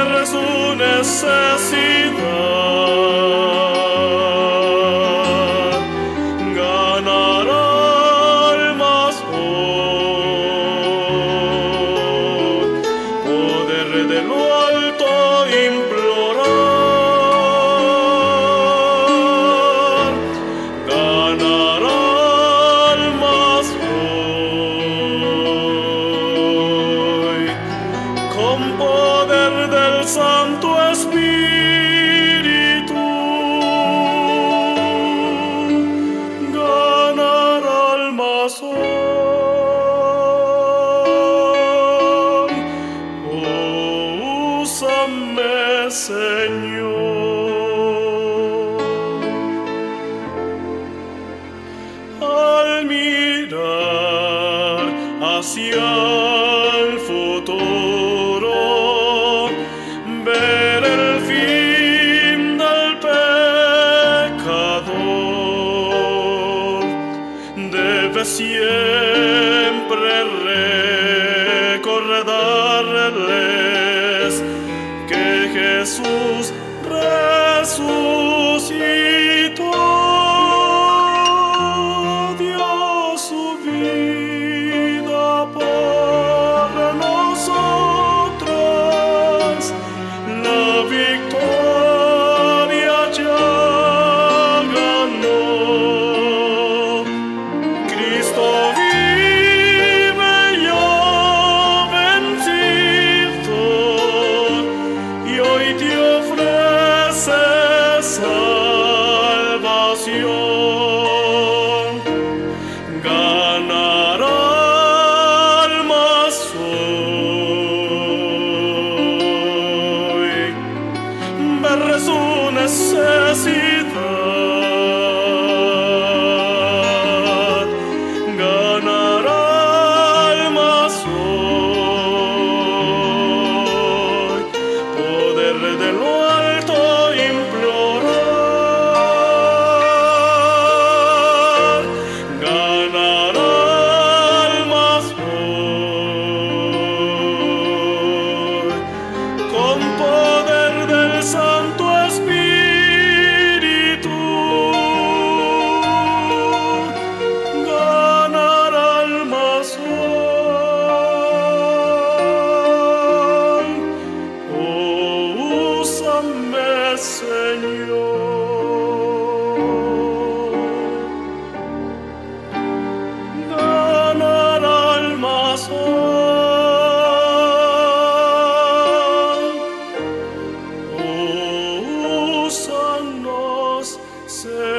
ver su necesidad, ganar almas hoy, poder de lo alto implorar, ganar almas hoy, con poder del Santo Espíritu, ganar almas hoy. Oh, úsame, Señor. Al mirar hacia el futuro, ver el fin del pecador, debe siempre recordarles que Jesús resucitó, dio su vida por nosotros, la victoria ya ganó. Cristo vive y ha vencido, y hoy te ofrece salvación. Ganar almas hoy, ver su necesidad, ganar almas hoy, poder de lo alto implorar, ganar almas hoy, con poder del Santo Espíritu, ganar almas hoy. Oh, úsame, Señor. Ganar almas hoy. Oh, úsanos, Señor.